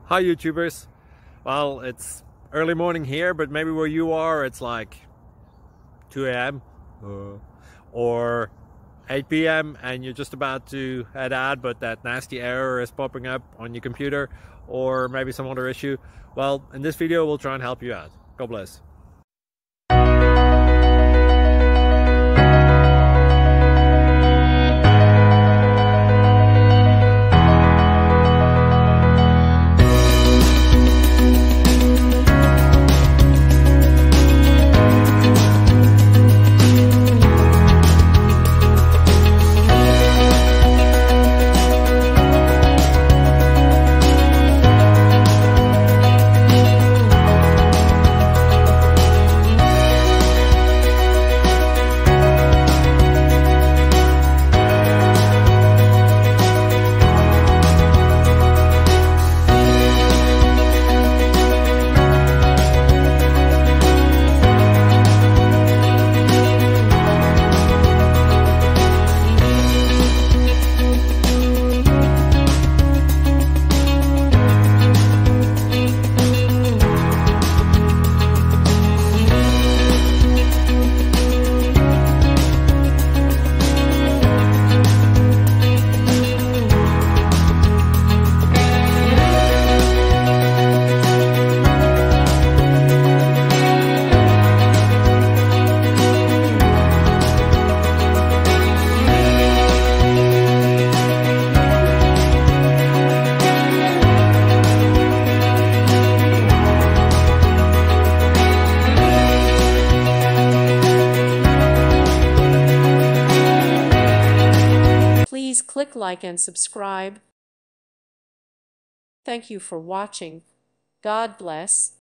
Hi YouTubers. Well, it's early morning here, but maybe where you are it's like 2 a.m. or 8 p.m. and you're just about to head out, but that nasty error is popping up on your computer, or maybe some other issue. Well, in this video we'll try and help you out. God bless. Please click like and subscribe. Thank you for watching. God bless.